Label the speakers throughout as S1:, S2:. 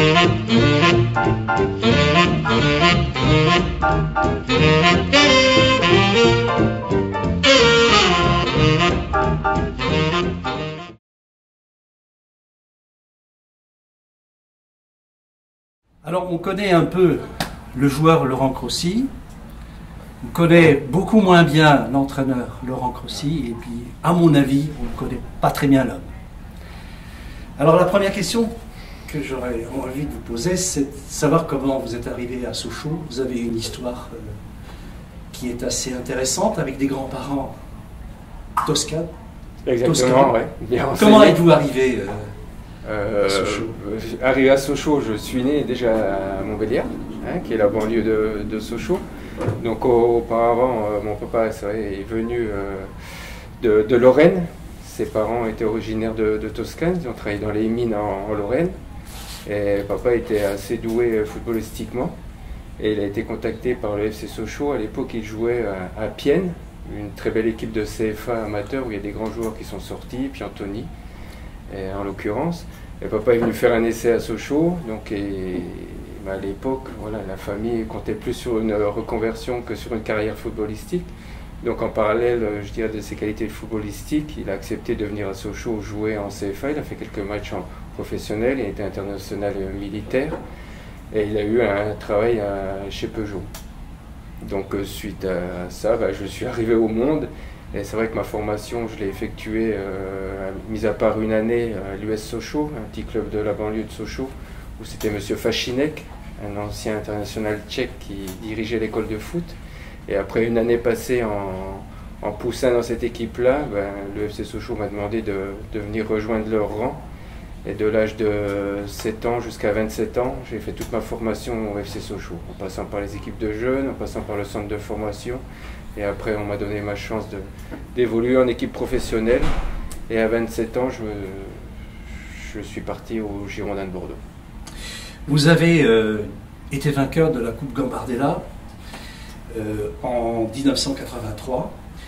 S1: Alors on connaît un peu le joueur Laurent Crossi, on connaît beaucoup moins bien l'entraîneur Laurent Crossi, et puis à mon avis on ne connaît pas très bien l'homme. Alors la première question que j'aurais envie de vous poser, c'est de savoir comment vous êtes arrivé à Sochaux. Vous avez une histoire qui est assez intéressante, avec des grands-parents toscanes.
S2: Exactement, oui.
S1: Comment êtes-vous arrivé à Sochaux?
S2: Arrivé à Sochaux, je suis né déjà à Montbéliard, qui est la banlieue de Sochaux. Donc auparavant, mon papa est venu de Lorraine. Ses parents étaient originaires de Toscane, ils ont travaillé dans les mines en Lorraine. Et papa était assez doué footballistiquement. Et il a été contacté par le FC Sochaux. À l'époque, il jouait à Pienne, une très belle équipe de CFA amateur où il y a des grands joueurs qui sont sortis, puis Anthony, en l'occurrence. Et papa est venu faire un essai à Sochaux. Donc, à l'époque, voilà, la famille comptait plus sur une reconversion que sur une carrière footballistique. Donc en parallèle, je dirais, de ses qualités footballistiques, il a accepté de venir à Sochaux jouer en CFA. Il a fait quelques matchs en professionnel, il était international militaire. Et il a eu un travail chez Peugeot. Donc suite à ça, je suis arrivé au monde. Et c'est vrai que ma formation, je l'ai effectuée, mis à part une année à l'US Sochaux, un petit club de la banlieue de Sochaux, où c'était M. Fachinek, un ancien international tchèque qui dirigeait l'école de foot. Et après une année passée en poussin dans cette équipe-là, le FC Sochaux m'a demandé de venir rejoindre leur rang. Et de l'âge de 7 ans jusqu'à 27 ans, j'ai fait toute ma formation au FC Sochaux, en passant par les équipes de jeunes, en passant par le centre de formation. Et après, on m'a donné ma chance d'évoluer en équipe professionnelle. Et à 27 ans, je suis parti au Girondins de Bordeaux.
S1: Vous avez été vainqueur de la Coupe Gambardella en 1983.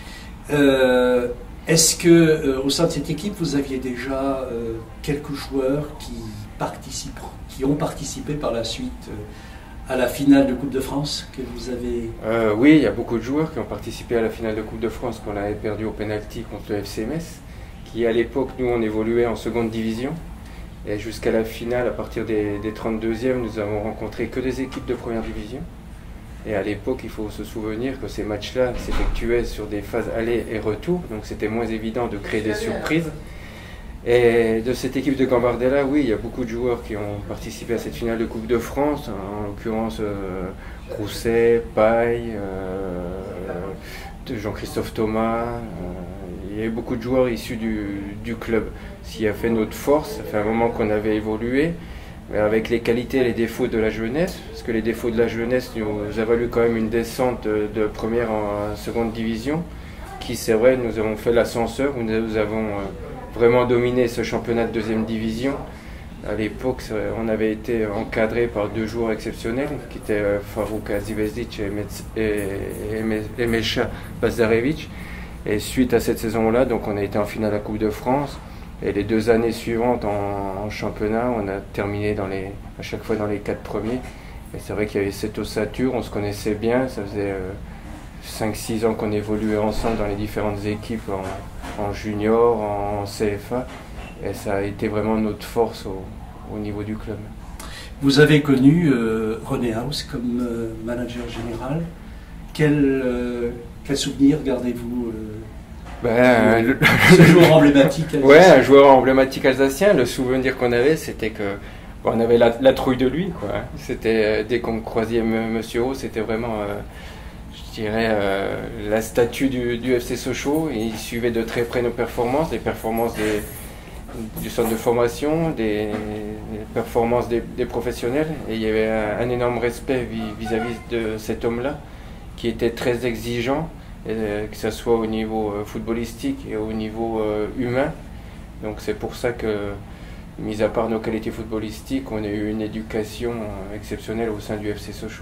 S1: Est-ce que au sein de cette équipe, vous aviez déjà quelques joueurs qui ont participé par la suite à la finale de Coupe de France que vous avez...
S2: Oui, il y a beaucoup de joueurs qui ont participé à la finale de Coupe de France qu'on avait perdu au pénalty contre le FC Metz, qui à l'époque, nous, on évoluait en seconde division. Et jusqu'à la finale, à partir des 32e, nous avons rencontré que des équipes de première division. Et à l'époque, il faut se souvenir que ces matchs-là s'effectuaient sur des phases aller et retour, donc c'était moins évident de créer des surprises. Et de cette équipe de Gambardella, oui, il y a beaucoup de joueurs qui ont participé à cette finale de Coupe de France, en l'occurrence Rousset, Paille, Jean-Christophe Thomas. Il y a eu beaucoup de joueurs issus du club. Ce qui a fait notre force, ça fait un moment qu'on avait évolué, avec les qualités et les défauts de la jeunesse, parce que les défauts de la jeunesse nous a valu quand même une descente de première en seconde division, qui c'est vrai, nous avons fait l'ascenseur, où nous avons vraiment dominé ce championnat de deuxième division. À l'époque, on avait été encadré par deux joueurs exceptionnels, qui étaient Farouk Azivezdic et Mesha Bazarevic. Et suite à cette saison-là, donc on a été en finale à la Coupe de France. Et les 2 années suivantes en championnat, on a terminé à chaque fois dans les 4 premiers. Et c'est vrai qu'il y avait cette ossature, on se connaissait bien, ça faisait 5-6 ans qu'on évoluait ensemble dans les différentes équipes en junior, en CFA. Et ça a été vraiment notre force au niveau du club.
S1: Vous avez connu René House comme manager général. Quel souvenir gardez-vous ce joueur emblématique alsacien?
S2: Ouais, un joueur emblématique alsacien. Le souvenir qu'on avait, c'était que on avait la trouille de lui, quoi. C'était dès qu'on croisait Monsieur O, c'était vraiment, je dirais, la statue du FC Sochaux. Et il suivait de très près nos performances, les performances du centre de formation, des performances des professionnels. Et il y avait un énorme respect vis-à-vis de cet homme-là, qui était très exigeant, que ce soit au niveau footballistique et au niveau humain. Donc c'est pour ça que, mis à part nos qualités footballistiques, on a eu une éducation exceptionnelle au sein du FC Sochaux.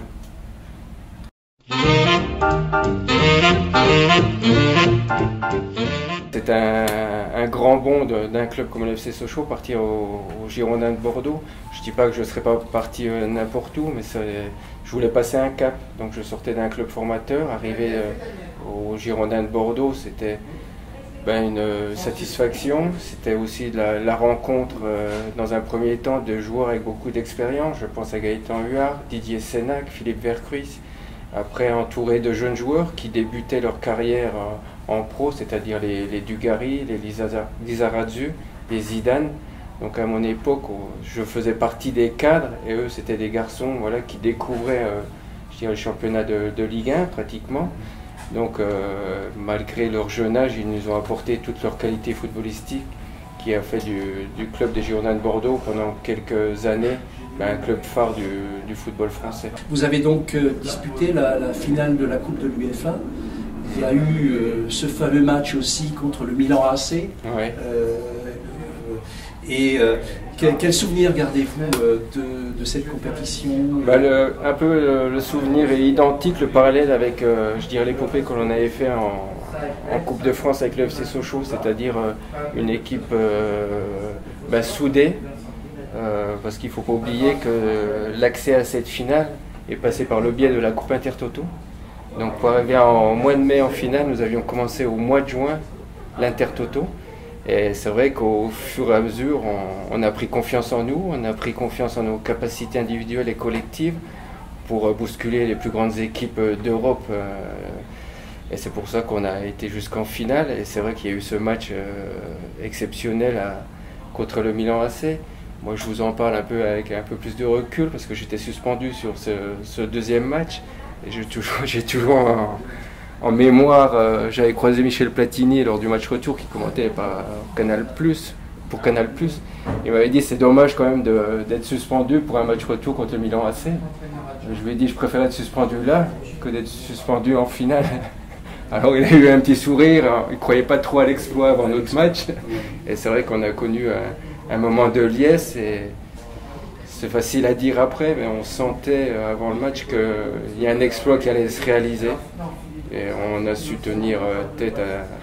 S2: c'est un grand bond d'un club comme le FC Sochaux, partir au Girondins de Bordeaux. Je ne dis pas que je ne serais pas parti n'importe où, mais je voulais passer un cap. Donc je sortais d'un club formateur, arriver au Girondins de Bordeaux, c'était une satisfaction. C'était aussi la rencontre, dans un premier temps, de joueurs avec beaucoup d'expérience. Je pense à Gaëtan Huard, Didier Sénac, Philippe Vercruis. Après, entouré de jeunes joueurs qui débutaient leur carrière en pro, c'est-à-dire les Dugarry, les Lizarazu, les Zidane. Donc à mon époque, je faisais partie des cadres et eux, c'était des garçons qui découvraient je dirais, le championnat de Ligue 1 pratiquement. Donc malgré leur jeune âge, ils nous ont apporté toute leur qualité footballistique qui a fait du club des Girondins de Bordeaux pendant quelques années un club phare du football français.
S1: Vous avez donc disputé la finale de la Coupe de l'UEFA. Il y a eu ce fameux match aussi contre le Milan AC.
S2: Ouais.
S1: Quel souvenir gardez-vous de cette compétition?
S2: Un peu le souvenir est identique, le parallèle avec je dirais l'épopée que l'on avait fait en Coupe de France avec le FC Sochaux, c'est-à-dire une équipe soudée, parce qu'il ne faut pas oublier que l'accès à cette finale est passé par le biais de la Coupe Intertoto. Donc pour arriver en mois de mai en finale, nous avions commencé au mois de juin l'Intertoto. Et c'est vrai qu'au fur et à mesure, on a pris confiance en nous, on a pris confiance en nos capacités individuelles et collectives pour bousculer les plus grandes équipes d'Europe. Et c'est pour ça qu'on a été jusqu'en finale. Et c'est vrai qu'il y a eu ce match exceptionnel contre le Milan AC. Moi, je vous en parle un peu avec un peu plus de recul parce que j'étais suspendu sur ce deuxième match. Et j'ai toujours en mémoire, j'avais croisé Michel Platini lors du match retour qui commentait pour Canal+. Il m'avait dit c'est dommage quand même d'être suspendu pour un match retour contre le Milan AC. Je lui ai dit je préfère être suspendu là que d'être suspendu en finale. Alors il a eu un petit sourire, il ne croyait pas trop à l'exploit avant notre match. Et c'est vrai qu'on a connu un moment de liesse. Et c'est facile à dire après, mais on sentait avant le match qu'il y a un exploit qui allait se réaliser. Et on a su tenir tête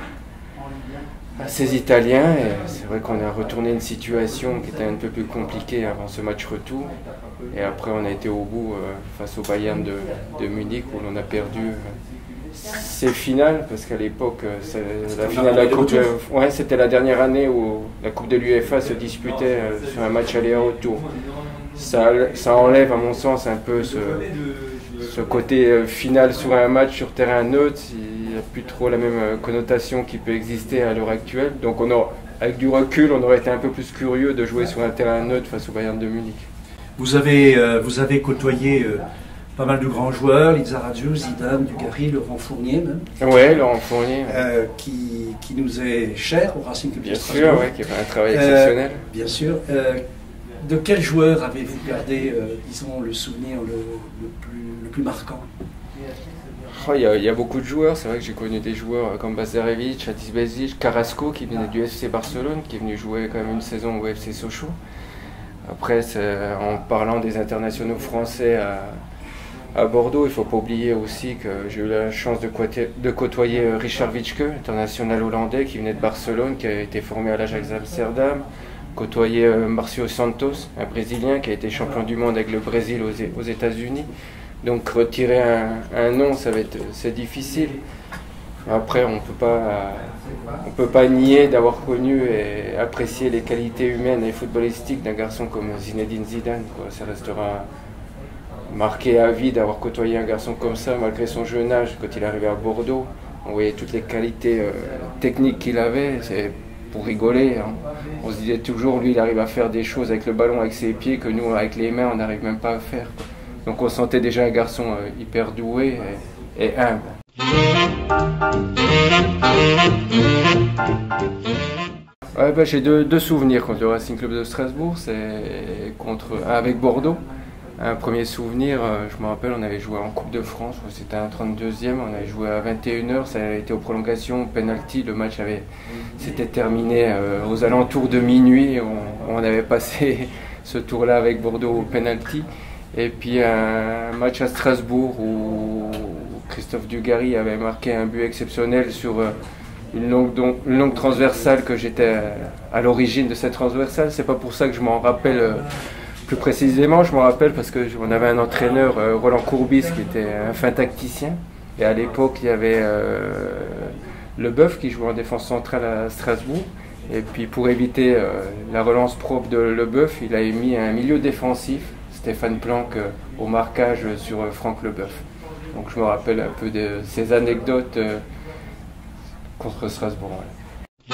S2: à ces Italiens. Et c'est vrai qu'on a retourné une situation qui était un peu plus compliquée avant ce match retour. Et après, on a été au bout face au Bayern de Munich où l'on a perdu ces finales. Parce qu'à l'époque, la finale de la Coupe c'était la dernière année où la Coupe de l'UEFA se disputait sur un match aller-retour. Ça enlève, à mon sens, un peu ce côté final sur un match sur terrain neutre. Il n'y a plus trop la même connotation qui peut exister à l'heure actuelle. Donc avec du recul, on aurait été un peu plus curieux de jouer sur un terrain neutre face au Bayern de Munich.
S1: Vous avez côtoyé pas mal de grands joueurs, Lizarazu, Zidane, Dugarry, Laurent Fournier même.
S2: Oui, Laurent Fournier.
S1: Qui nous est cher au Racing Club de Strasbourg.
S2: Bien sûr, qui a fait un travail exceptionnel.
S1: Bien sûr. De quel joueur avez-vous gardé, disons, le souvenir le plus marquant?
S2: Il y a beaucoup de joueurs. C'est vrai que j'ai connu des joueurs comme Bazarevic, Adis Bezic, Carrasco qui venait du FC Barcelone, qui est venu jouer quand même une saison au FC Sochaux. Après, en parlant des internationaux français à Bordeaux, il ne faut pas oublier aussi que j'ai eu la chance de côtoyer Richard Witschke, international hollandais qui venait de Barcelone, qui a été formé à l'Ajax Amsterdam. Côtoyer Marcio Santos, un Brésilien qui a été champion du monde avec le Brésil aux États-Unis. Donc retirer un nom, c'est difficile. Après, on peut pas nier d'avoir connu et apprécié les qualités humaines et footballistiques d'un garçon comme Zinedine Zidane. Ça restera marqué à vie d'avoir côtoyé un garçon comme ça, malgré son jeune âge. Quand il est arrivé à Bordeaux, on voyait toutes les qualités techniques qu'il avait. C'est pour rigoler, hein. On se disait toujours, lui il arrive à faire des choses avec le ballon, avec ses pieds, que nous avec les mains on n'arrive même pas à faire. Donc on sentait déjà un garçon hyper doué et humble. J'ai deux souvenirs contre le Racing Club de Strasbourg, c'est avec Bordeaux. Un premier souvenir, je me rappelle, on avait joué en Coupe de France, c'était un 32e, on avait joué à 21h, ça a été aux prolongations, penalty, le match s'était terminé aux alentours de minuit, on avait passé ce tour-là avec Bordeaux au penalty. Et puis un match à Strasbourg où Christophe Dugarry avait marqué un but exceptionnel sur une longue transversale, que j'étais à l'origine de cette transversale. C'est pas pour ça que je m'en rappelle plus précisément. Je m'en rappelle parce qu'on avait un entraîneur, Roland Courbis, qui était un fin tacticien. Et à l'époque, il y avait Leboeuf qui jouait en défense centrale à Strasbourg. Et puis pour éviter la relance propre de Leboeuf, il a mis un milieu défensif, Stéphane Planck, au marquage sur Franck Leboeuf. Donc je me rappelle un peu de ces anecdotes contre Strasbourg. Ouais.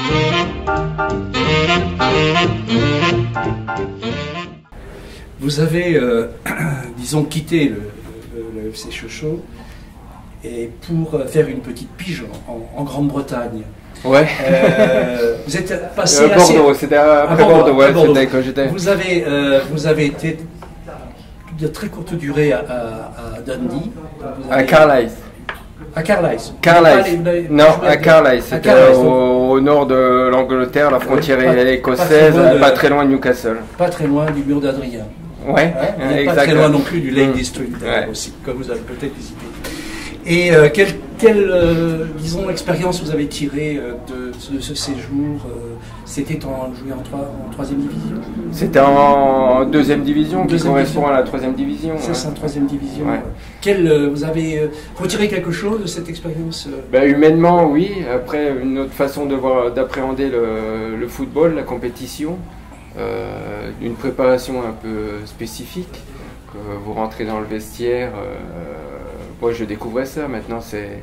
S1: Vous avez, disons, quitté le FC Sochaux et pour faire une petite pige en Grande-Bretagne.
S2: Ouais.
S1: Vous êtes passé
S2: à Bordeaux, c'était après Bordeaux, ouais, c'était quand j'étais.
S1: Vous avez été de très courte durée à Dundee.
S2: À Carlisle.
S1: À Carlisle.
S2: Non, à Carlisle. C'était au nord de l'Angleterre, la frontière écossaise, pas très loin de Newcastle.
S1: Pas très loin du mur d'Adrien.
S2: Ouais,
S1: exactement. Pas très loin non plus du Lake District aussi, comme vous avez peut-être visité. Et quelle disons, expérience vous avez tirée de ce séjour? C'était joué en troisième division?
S2: C'était en deuxième division, qui correspond à la troisième division.
S1: C'est en troisième division. Ouais. Vous avez retiré quelque chose de cette expérience?
S2: Humainement, oui. Après, une autre façon d'appréhender le football, la compétition, une préparation un peu spécifique. Que vous rentrez dans le vestiaire. Moi, je découvrais ça. Maintenant, c'est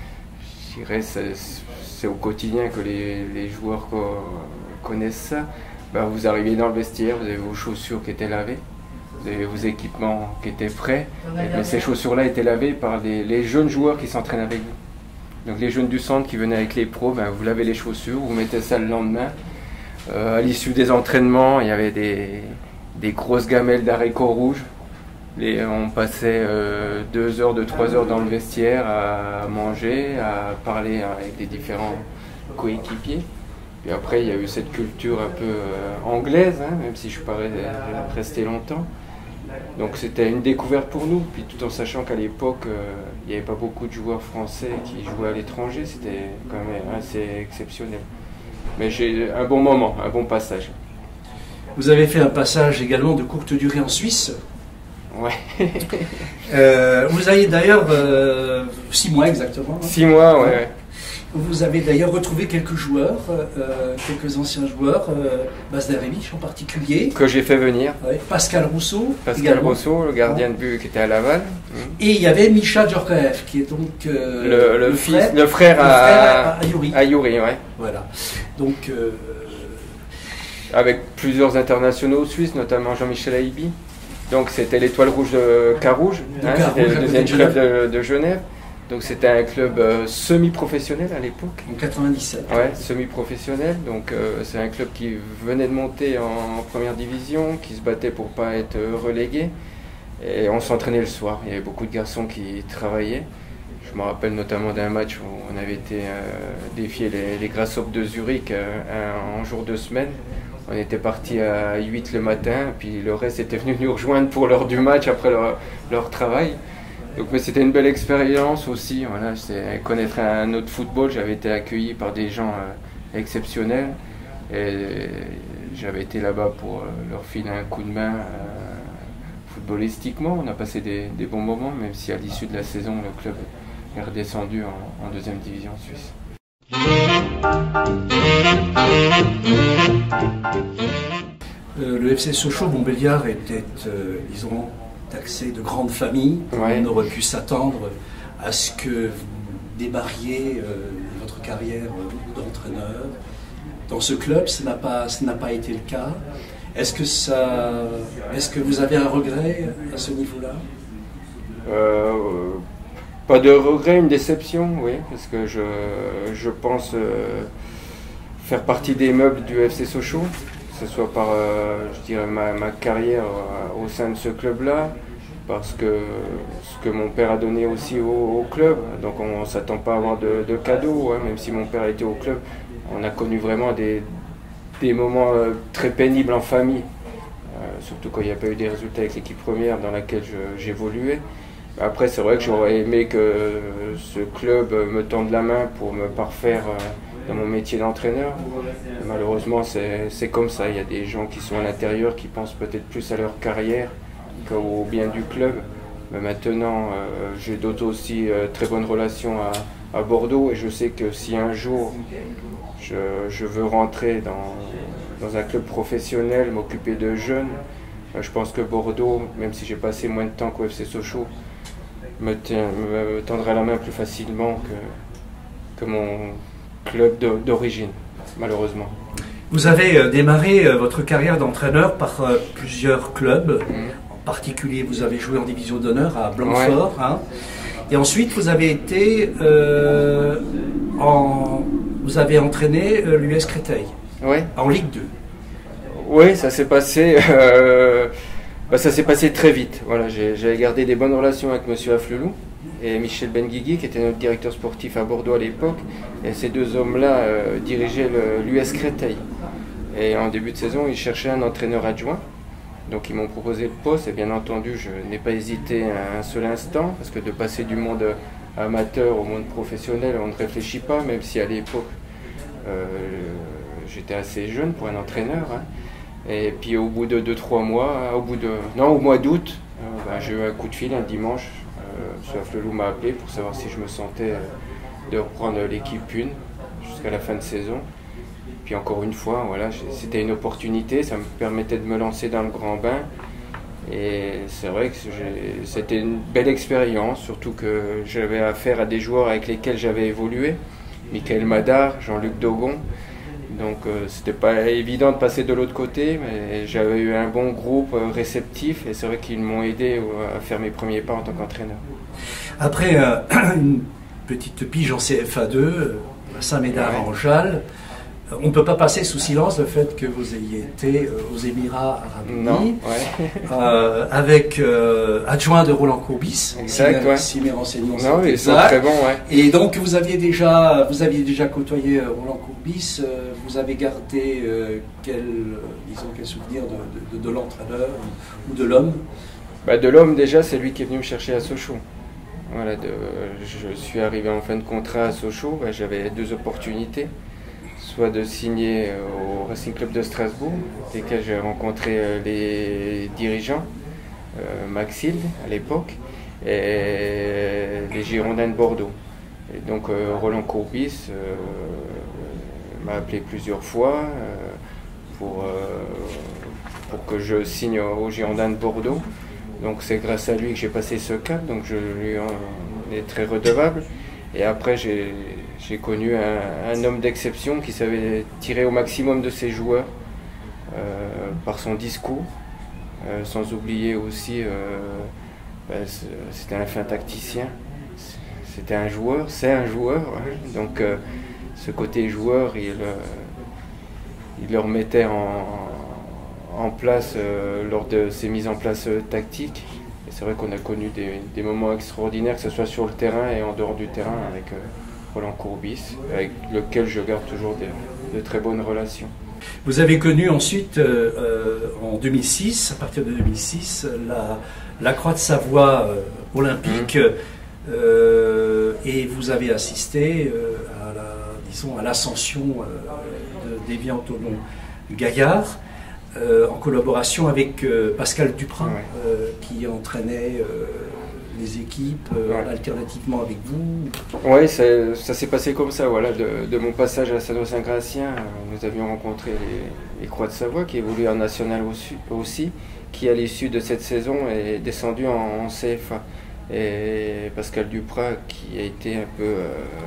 S2: au quotidien que les joueurs connaissent ça. Vous arrivez dans le vestiaire, vous avez vos chaussures qui étaient lavées, vous avez vos équipements qui étaient prêts, mais ces chaussures-là étaient lavées par les jeunes joueurs qui s'entraînent avec vous. Donc les jeunes du centre qui venaient avec les pros, vous lavez les chaussures, vous mettez ça le lendemain. À l'issue des entraînements, il y avait des grosses gamelles d'haricots rouges. On passait 2 heures, 3 heures dans le vestiaire à manger, à parler avec les différents coéquipiers. Puis après, il y a eu cette culture un peu anglaise, même si je suis pas resté longtemps. Donc c'était une découverte pour nous, puis tout en sachant qu'à l'époque, il n'y avait pas beaucoup de joueurs français qui jouaient à l'étranger. C'était quand même assez exceptionnel. Mais j'ai un bon moment, un bon passage.
S1: Vous avez fait un passage également de courte durée en Suisse.
S2: Ouais.
S1: Vous avez d'ailleurs 6 mois exactement.
S2: 6 mois, ouais.
S1: Vous avez d'ailleurs retrouvé quelques joueurs, quelques anciens joueurs, Bas Derevich en particulier.
S2: Que j'ai fait venir.
S1: Ouais. Pascal Rousseau.
S2: Pascal Rousseau, le gardien de but qui était à Laval.
S1: Et il y avait Misha Djorkaeff, qui est donc
S2: le frère à
S1: Yuri.
S2: À Yuri, ouais.
S1: Voilà. Donc.
S2: Avec plusieurs internationaux suisses, notamment Jean-Michel Aibi. Donc c'était l'Étoile Rouge de Carouge, c'était le deuxième club de Genève. Donc c'était un club semi-professionnel à l'époque.
S1: En 97.
S2: Ouais, semi-professionnel. Donc c'est un club qui venait de monter en première division, qui se battait pour ne pas être relégué. Et on s'entraînait le soir. Il y avait beaucoup de garçons qui travaillaient. Je me rappelle notamment d'un match où on avait été défier les Grasshoppers de Zurich en jour de semaine. On était parti à 8 le matin, puis le reste était venu nous rejoindre pour l'heure du match après leur travail. Donc, mais c'était une belle expérience aussi. Voilà, c'est connaître un autre football. J'avais été accueilli par des gens exceptionnels et j'avais été là-bas pour leur filer un coup de main footballistiquement. On a passé des bons moments, même si à l'issue de la saison, le club est redescendu en deuxième division suisse.
S1: Le FC Sochaux-Montbéliard était, disons, taxé de grande famille.
S2: Ouais.
S1: On aurait pu s'attendre à ce que vous débarriez votre carrière d'entraîneur. Dans ce club, ce n'a pas été le cas. Est-ce que vous avez un regret à ce niveau-là?
S2: Pas de regret, une déception, oui, parce que je pense faire partie des meubles du FC Sochaux, que ce soit par je dirais ma carrière au sein de ce club-là, parce que ce que mon père a donné aussi au club, donc on ne s'attend pas à avoir de cadeaux, même si mon père était au club, on a connu vraiment des moments très pénibles en famille, surtout quand il n'y a pas eu des résultats avec l'équipe première dans laquelle j'évoluais. Après, c'est vrai que j'aurais aimé que ce club me tende la main pour me parfaire dans mon métier d'entraîneur. Malheureusement, c'est comme ça. Il y a des gens qui sont à l'intérieur qui pensent peut-être plus à leur carrière qu'au bien du club. Mais maintenant, j'ai d'autres aussi très bonnes relations à Bordeaux et je sais que si un jour je veux rentrer dans un club professionnel, m'occuper de jeunes, je pense que Bordeaux, même si j'ai passé moins de temps qu'au FC Sochaux, me tendra la main plus facilement que mon club d'origine, malheureusement.
S1: Vous avez démarré votre carrière d'entraîneur par plusieurs clubs. En particulier, vous avez joué en division d'honneur à Blanquefort. Ouais. Hein. Et ensuite, vous avez été vous avez entraîné l'US Créteil en Ligue 2.
S2: Oui, ça s'est passé. Ça s'est passé très vite. Voilà, j'avais gardé des bonnes relations avec Monsieur Afflelou et Michel Benguigui, qui était notre directeur sportif à Bordeaux à l'époque. Et ces deux hommes-là dirigeaient l'US Créteil. Et en début de saison, ils cherchaient un entraîneur adjoint. Donc ils m'ont proposé le poste et bien entendu, je n'ai pas hésité un seul instant parce que de passer du monde amateur au monde professionnel, on ne réfléchit pas, même si à l'époque, j'étais assez jeune pour un entraîneur. Hein. Et puis au bout de 2-3 mois, au mois d'août, j'ai eu un coup de fil un dimanche. M. Afflelou m'a appelé pour savoir si je me sentais de reprendre l'équipe 1 jusqu'à la fin de saison. Puis encore une fois, voilà, c'était une opportunité, ça me permettait de me lancer dans le grand bain. Et c'est vrai que c'était une belle expérience, surtout que j'avais affaire à des joueurs avec lesquels j'avais évolué. Michael Madar, Jean-Luc Dogon. Donc c'était pas évident de passer de l'autre côté, mais j'avais eu un bon groupe réceptif et c'est vrai qu'ils m'ont aidé à faire mes premiers pas en tant qu'entraîneur.
S1: Après une petite pige en CFA2, à Saint-Médard en Jalles, on ne peut pas passer sous silence le fait que vous ayez été aux Émirats Arabes Unis, avec adjoint de Roland Courbis, si mes renseignements sont exacts. Très bon, Et donc vous aviez déjà côtoyé Roland Courbis, vous avez gardé quel souvenir de l'entraîneur ou de l'homme?
S2: De l'homme déjà, c'est lui qui est venu me chercher à Sochaux. Voilà, je suis arrivé en fin de contrat à Sochaux, j'avais deux opportunités. Soit de signer au Racing Club de Strasbourg, lesquels j'ai rencontré les dirigeants, Maxil à l'époque, et les Girondins de Bordeaux. Et donc Roland Courbis m'a appelé plusieurs fois pour que je signe aux Girondins de Bordeaux. Donc c'est grâce à lui que j'ai passé ce cap, donc je lui en est très redevable. Et après j'ai connu un homme d'exception qui savait tirer au maximum de ses joueurs par son discours, sans oublier aussi, c'était un fin tacticien, c'était un joueur, c'est un joueur, hein. Donc ce côté joueur, il le remettait en place lors de ses mises en place tactiques. Et c'est vrai qu'on a connu des moments extraordinaires, que ce soit sur le terrain et en dehors du terrain, avec Roland Courbis, avec lequel je garde toujours de très bonnes relations.
S1: Vous avez connu ensuite, en 2006, à partir de 2006, la Croix de Savoie olympique, et vous avez assisté à l'ascension d'Évian-Thonon Gaillard, en collaboration avec Pascal Duprat, qui entraînait les équipes alternativement avec vous.
S2: Oui, ça s'est passé comme ça. Voilà, de mon passage à Sanois-Saint-Gratien, nous avions rencontré les Croix de Savoie, qui évoluaient en national aussi, qui à l'issue de cette saison est descendu en CFA. Et Pascal Duprat, qui a été un peu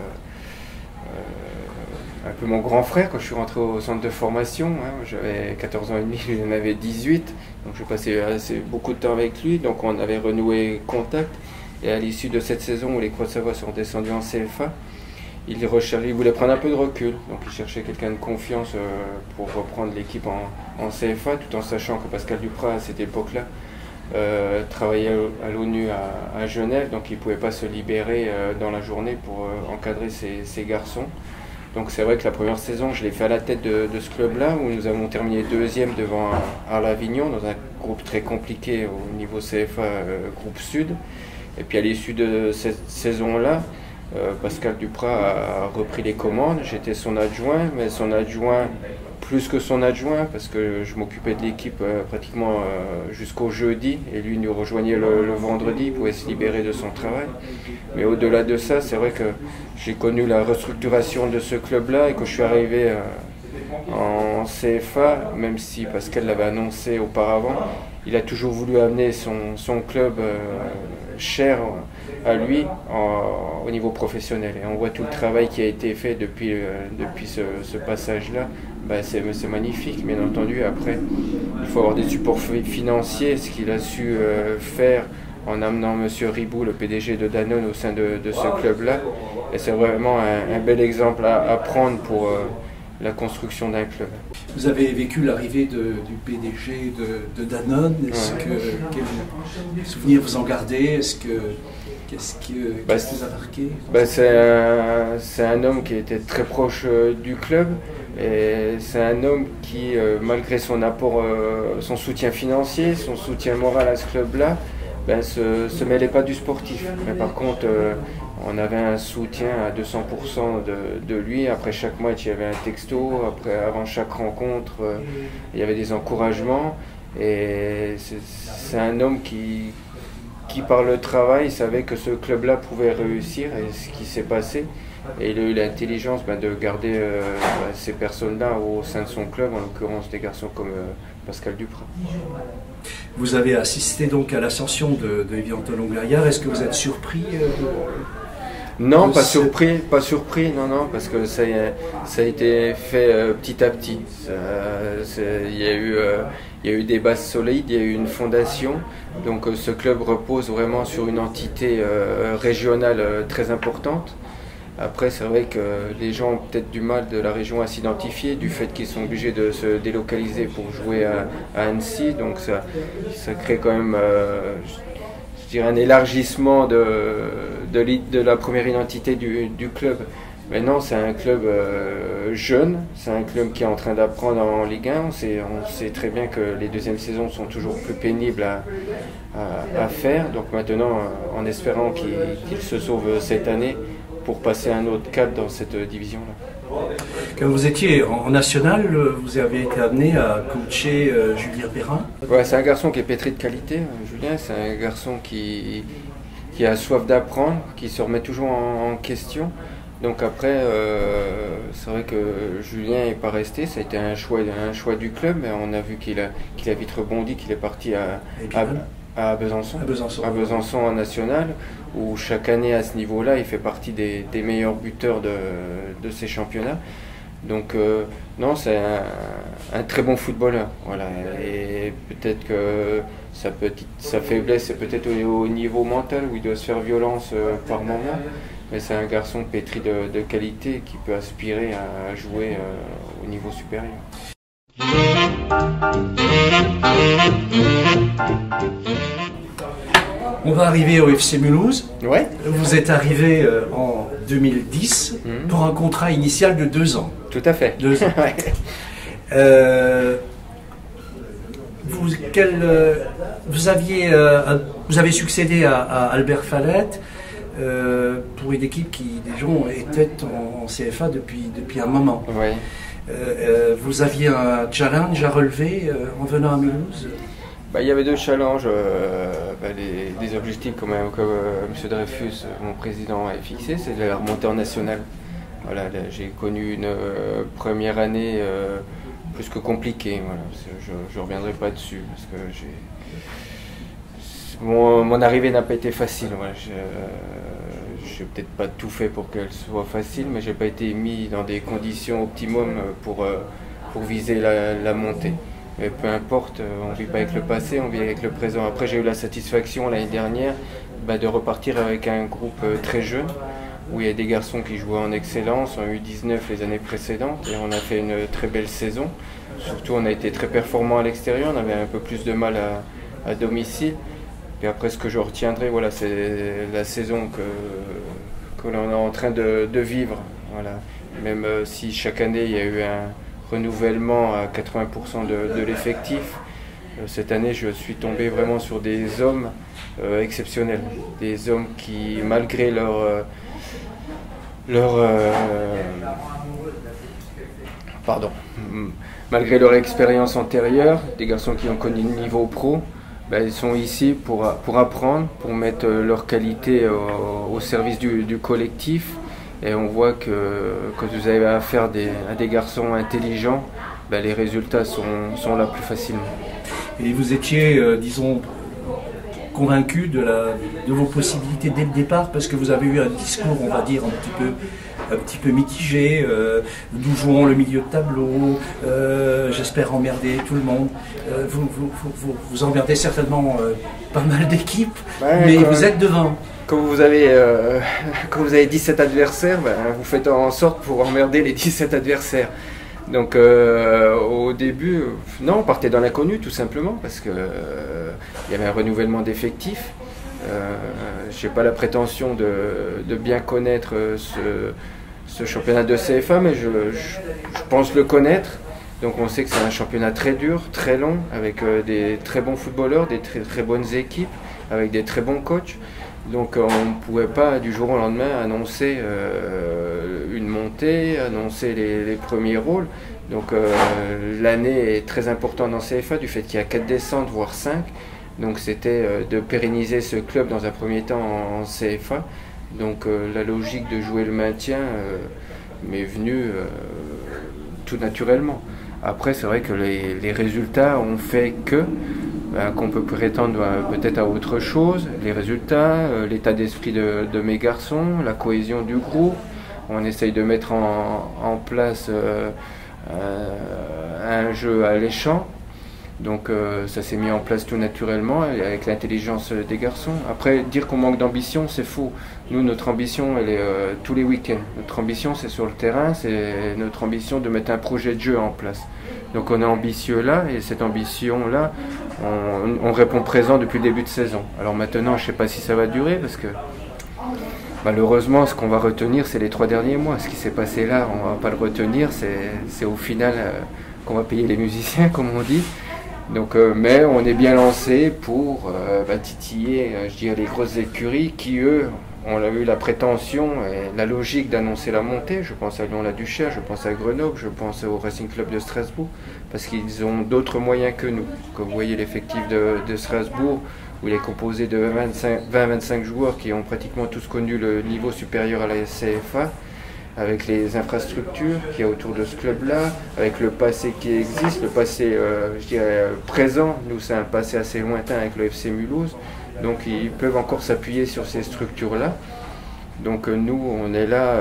S2: mon grand frère quand je suis rentré au centre de formation, hein. J'avais 14 ans et demi, il en avait 18, donc j'ai passé beaucoup de temps avec lui, donc on avait renoué contact. Et à l'issue de cette saison où les Croix de Savoie sont descendus en CFA, il voulait prendre un peu de recul, donc il cherchait quelqu'un de confiance pour reprendre l'équipe en CFA, tout en sachant que Pascal Duprat à cette époque-là travaillait à l'ONU à Genève, donc il ne pouvait pas se libérer dans la journée pour encadrer ses garçons. Donc c'est vrai que la première saison, je l'ai fait à la tête de ce club-là, où nous avons terminé deuxième devant Arles-Avignon, dans un groupe très compliqué au niveau CFA, groupe Sud. Et puis à l'issue de cette saison-là, Pascal Duprat a repris les commandes. J'étais son adjoint, mais son adjoint, plus que son adjoint, parce que je m'occupais de l'équipe pratiquement jusqu'au jeudi, et lui nous rejoignait le vendredi, il pouvait se libérer de son travail. Mais au-delà de ça, c'est vrai que j'ai connu la restructuration de ce club-là, et quand je suis arrivé en CFA, même si Pascal l'avait annoncé auparavant, il a toujours voulu amener son club cher à lui au niveau professionnel. Et on voit tout le travail qui a été fait depuis ce passage-là. Ben, c'est magnifique, bien entendu. Après, il faut avoir des supports financiers, ce qu'il a su faire en amenant M. Ribou, le PDG de Danone, au sein de ce club-là. Et c'est vraiment un bel exemple à prendre pour la construction d'un club.
S1: Vous avez vécu l'arrivée du PDG de Danone. Quel souvenir vous en gardez? Qu'est-ce qui vous a marqué?
S2: C'est un homme qui était très proche du club, et c'est un homme qui, malgré son apport, son soutien financier, son soutien moral à ce club-là, se mêlait pas du sportif. Mais par contre, on avait un soutien à 200% de lui. Après chaque match, il y avait un texto. Avant chaque rencontre, il y avait des encouragements. Et c'est un homme qui, par le travail, savait que ce club-là pouvait réussir, et ce qui s'est passé. Et il a eu l'intelligence de garder ces personnes-là au sein de son club, en l'occurrence des garçons comme Pascal Duprat.
S1: Vous avez assisté donc à l'ascension de Yves-Antoine Gaillard. Est-ce que vous êtes surpris
S2: Non, pas surpris, non, parce que ça a été fait petit à petit. Il y a eu des bases solides, il y a eu une fondation. Donc ce club repose vraiment sur une entité régionale très importante. Après, c'est vrai que les gens ont peut-être du mal de la région à s'identifier, du fait qu'ils sont obligés de se délocaliser pour jouer à Annecy. Donc ça crée quand même, je dirais, un élargissement de la première identité du club. Mais non, c'est un club jeune, c'est un club qui est en train d'apprendre en Ligue 1. On sait très bien que les deuxièmes saisons sont toujours plus pénibles à faire. Donc maintenant, en espérant qu'il se sauve cette année, pour passer un autre cap dans cette division-là.
S1: Quand vous étiez en national, vous avez été amené à coacher Julien Perrin.
S2: Ouais, c'est un garçon qui est pétri de qualité, Julien. C'est un garçon qui a soif d'apprendre, qui se remet toujours en question. Donc après, c'est vrai que Julien n'est pas resté, ça a été un choix du club, mais on a vu qu'il a vite rebondi, qu'il est parti à Besançon en national, où chaque année à ce niveau-là, il fait partie des meilleurs buteurs de ces championnats. Donc non, c'est un très bon footballeur. Voilà. Et peut-être que sa faiblesse, c'est peut-être au niveau mental, où il doit se faire violence par moment. Mais c'est un garçon pétri de qualité qui peut aspirer à jouer au niveau supérieur.
S1: On va arriver au FC Mulhouse.
S2: Ouais.
S1: Vous êtes arrivé en 2010 pour un contrat initial de 2 ans.
S2: Tout à fait.
S1: 2 ans. Vous avez succédé à Albert Fallette pour une équipe qui déjà était en CFA depuis un moment.
S2: Ouais.
S1: Vous aviez un challenge à relever en venant à Mulhouse?
S2: Il y avait 2 challenges, des objectifs comme M. Dreyfus, mon président, a fixé, c'est de la remontée en nationale. Voilà, j'ai connu une première année plus que compliquée. Voilà. Je ne reviendrai pas dessus parce que mon arrivée n'a pas été facile. Voilà. Je n'ai peut-être pas tout fait pour qu'elle soit facile, mais je n'ai pas été mis dans des conditions optimum pour viser la montée. Mais peu importe, on ne vit pas avec le passé, on vit avec le présent. Après, j'ai eu la satisfaction l'année dernière de repartir avec un groupe très jeune, où il y a des garçons qui jouaient en excellence, en U19 les années précédentes, et on a fait une très belle saison. Surtout, on a été très performants à l'extérieur, on avait un peu plus de mal à domicile. Et après, ce que je retiendrai, voilà, c'est la saison que l'on est en train de vivre. Voilà. Même si chaque année, il y a eu un renouvellement à 80% de l'effectif, cette année, je suis tombé vraiment sur des hommes exceptionnels. Des hommes qui, malgré pardon, malgré leur expérience antérieure, des garçons qui ont connu le niveau pro, ben, ils sont ici pour apprendre, pour mettre leur qualité au service du collectif. Et on voit que quand vous avez affaire à des garçons intelligents, ben, les résultats sont là plus facilement.
S1: Et vous étiez, disons, convaincu de vos possibilités dès le départ, parce que vous avez eu un discours, on va dire, un petit peu mitigé. Nous jouons le milieu de tableau, j'espère emmerder tout le monde. Vous emmerdez certainement pas mal d'équipes, ouais, mais vous êtes devant.
S2: Quand vous avez 17 adversaires, ben, vous faites en sorte pour emmerder les 17 adversaires. Donc au début, non, on partait dans l'inconnu tout simplement parce que il y avait un renouvellement d'effectifs. Je n'ai pas la prétention de bien connaître ce championnat de CFA, mais je pense le connaître. Donc on sait que c'est un championnat très dur, très long, avec des très bons footballeurs, des très bonnes équipes, avec des très bons coachs. Donc on ne pouvait pas du jour au lendemain annoncer une montée, annoncer les premiers rôles. Donc l'année est très importante dans CFA du fait qu'il y a 4 descentes, voire 5. Donc c'était de pérenniser ce club dans un premier temps en CFA. Donc la logique de jouer le maintien m'est venue tout naturellement. Après c'est vrai que les résultats ont fait qu'on peut prétendre peut-être à autre chose, les résultats, l'état d'esprit de mes garçons, la cohésion du groupe. On essaye de mettre en place un jeu alléchant, donc ça s'est mis en place tout naturellement avec l'intelligence des garçons. Après, dire qu'on manque d'ambition, c'est faux. Nous, notre ambition, elle est tous les week-ends. Notre ambition, c'est sur le terrain, c'est notre ambition de mettre un projet de jeu en place. Donc on est ambitieux là, et cette ambition-là, on répond présent depuis le début de saison. Alors maintenant, je ne sais pas si ça va durer, parce que malheureusement, ce qu'on va retenir, c'est les 3 derniers mois. Ce qui s'est passé là, on ne va pas le retenir, c'est au final qu'on va payer les musiciens, comme on dit. Donc, mais on est bien lancé pour titiller, je dirais, les grosses écuries qui, eux, ont eu la prétention et la logique d'annoncer la montée. Je pense à Lyon-la-Duchère, je pense à Grenoble, je pense au Racing Club de Strasbourg, parce qu'ils ont d'autres moyens que nous. Comme vous voyez l'effectif de Strasbourg, où il est composé de 20-25 joueurs qui ont pratiquement tous connu le niveau supérieur à la CFA, avec les infrastructures qu'il y a autour de ce club-là, avec le passé qui existe, le passé je dirais, présent. Nous, c'est un passé assez lointain avec le FC Mulhouse. Donc ils peuvent encore s'appuyer sur ces structures-là. Donc nous, on est là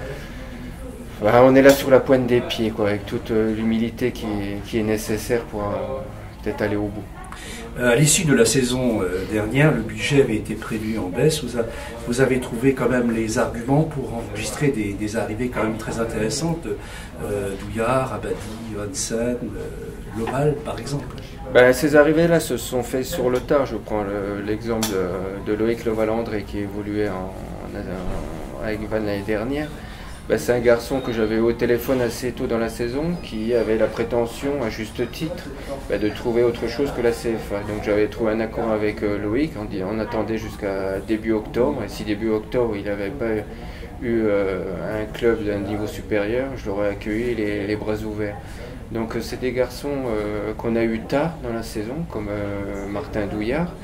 S2: sur la pointe des pieds, quoi, avec toute l'humilité qui est nécessaire pour peut-être aller au bout.
S1: À l'issue de la saison dernière, le budget avait été prévu en baisse. Vous avez trouvé quand même les arguments pour enregistrer des arrivées quand même très intéressantes. Douillard, Abadi, Hansen, Lomal par exemple.
S2: Ben, ces arrivées-là se sont faites sur le tard. Je prends l'exemple de Loïc Levalandré qui évoluait avec Vannes l'année dernière. Ben, c'est un garçon que j'avais eu au téléphone assez tôt dans la saison qui avait la prétention, à juste titre, de trouver autre chose que la CFA. Donc j'avais trouvé un accord avec Loïc, on attendait jusqu'à début octobre. Et si début octobre il n'avait pas eu un club d'un niveau supérieur, je l'aurais accueilli les bras ouverts. Donc c'est des garçons qu'on a eu tard dans la saison, comme Martin Douillard.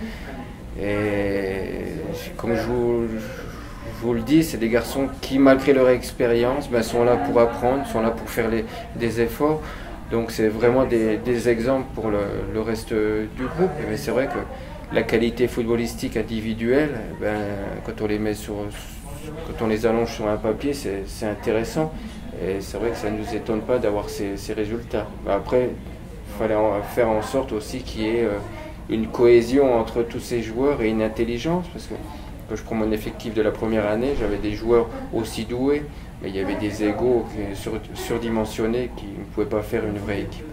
S2: Et comme je vous le dis, c'est des garçons qui, malgré leur expérience, sont là pour apprendre, sont là pour faire des efforts. Donc c'est vraiment des exemples pour le reste du groupe. Mais c'est vrai que la qualité footballistique individuelle, quand on les allonge sur un papier, c'est intéressant. Et c'est vrai que ça ne nous étonne pas d'avoir ces résultats. Après, il fallait faire en sorte aussi qu'il y ait une cohésion entre tous ces joueurs et une intelligence, parce que quand je prends mon effectif de la première année, j'avais des joueurs aussi doués, mais il y avait des égos surdimensionnés qui ne pouvaient pas faire une vraie équipe.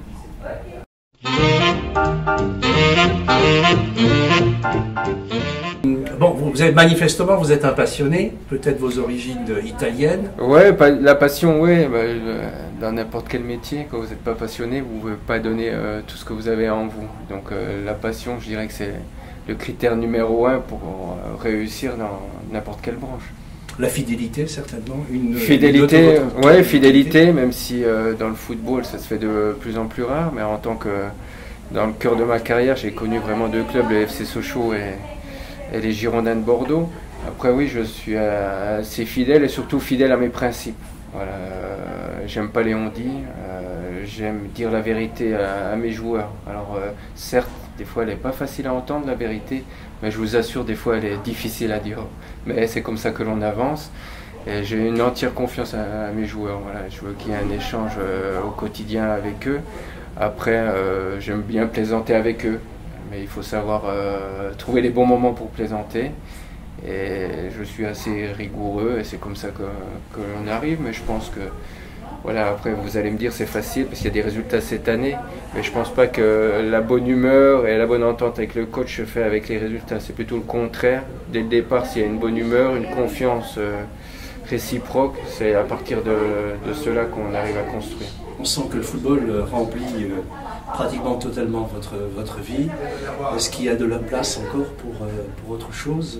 S1: Bon, manifestement, vous êtes un passionné, peut-être vos origines italiennes.
S2: Ouais, la passion, oui. Dans n'importe quel métier, quand vous n'êtes pas passionné, vous ne pouvez pas donner tout ce que vous avez en vous. Donc la passion, je dirais que c'est le critère numéro 1 pour réussir dans n'importe quelle branche.
S1: La fidélité, certainement.
S2: Fidélité, ouais, fidélité, même si dans le football, ça se fait de plus en plus rare, mais en tant que, dans le cœur de ma carrière, j'ai connu vraiment deux clubs, le FC Sochaux et les Girondins de Bordeaux. Après, oui, je suis assez fidèle et surtout fidèle à mes principes. Voilà, j'aime pas les on-dit, j'aime dire la vérité à mes joueurs. Alors, certes, des fois, elle n'est pas facile à entendre, la vérité, mais je vous assure, des fois, elle est difficile à dire. Mais c'est comme ça que l'on avance. Et j'ai une entière confiance à mes joueurs. Voilà, je veux qu'il y ait un échange au quotidien avec eux. Après, j'aime bien plaisanter avec eux, mais il faut savoir trouver les bons moments pour plaisanter. Et je suis assez rigoureux et c'est comme ça que l'on arrive. Mais je pense que, voilà, après vous allez me dire c'est facile parce qu'il y a des résultats cette année. Mais je pense pas que la bonne humeur et la bonne entente avec le coach se fait avec les résultats. C'est plutôt le contraire. Dès le départ, s'il y a une bonne humeur, une confiance réciproque, c'est à partir de cela qu'on arrive à construire.
S1: On sent que le football remplit pratiquement totalement votre vie. Est-ce qu'il y a de la place encore pour autre chose?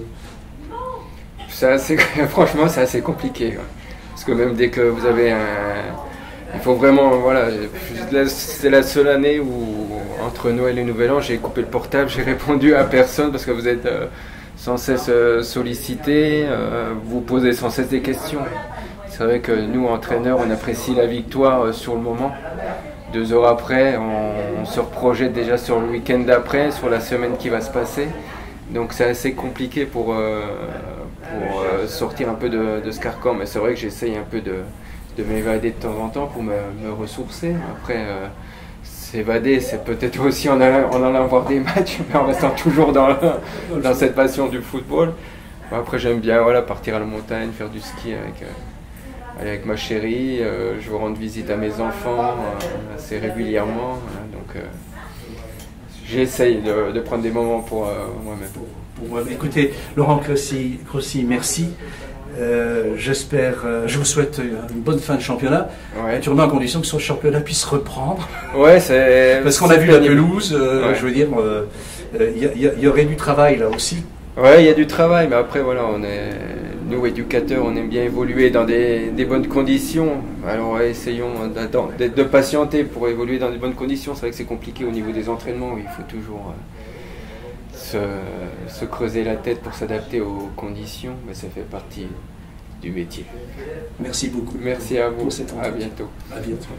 S2: Franchement, c'est assez compliqué. Ouais. Parce que même dès que vous avez il faut vraiment, voilà, c'est la seule année où, entre Noël et Nouvel An, j'ai coupé le portable, j'ai répondu à personne parce que vous êtes sans cesse sollicité, vous posez sans cesse des questions. C'est vrai que nous, entraîneurs, on apprécie la victoire sur le moment. 2 heures après, on se reprojette déjà sur le week-end d'après, sur la semaine qui va se passer. Donc c'est assez compliqué pour sortir un peu de ce carcan. Mais c'est vrai que j'essaye un peu de m'évader de temps en temps pour me ressourcer. Après, s'évader, c'est peut-être aussi en allant voir des matchs, mais en restant toujours dans cette passion du football. Après, j'aime bien, voilà, partir à la montagne, faire du ski avec ma chérie, je veux rendre visite à mes enfants assez régulièrement. Donc j'essaye de prendre des moments pour moi-même.
S1: Pour moi, écoutez, Laurent Crossi, merci. J'espère, je vous souhaite une bonne fin de championnat,
S2: Ouais.
S1: naturellement à condition que ce championnat puisse reprendre.
S2: Ouais, c'est
S1: parce qu'on a vu la pelouse,
S2: ouais.
S1: je veux dire, il y aurait du travail là aussi.
S2: Ouais, il y a du travail, mais après voilà, nous éducateurs, on aime bien évoluer dans des bonnes conditions. Alors ouais, essayons de patienter pour évoluer dans des bonnes conditions. C'est vrai que c'est compliqué au niveau des entraînements, où il faut toujours se creuser la tête pour s'adapter aux conditions, mais ça fait partie du métier.
S1: Merci beaucoup.
S2: Merci à vous.
S1: Pour cet entretien.
S2: À bientôt.
S1: À bientôt.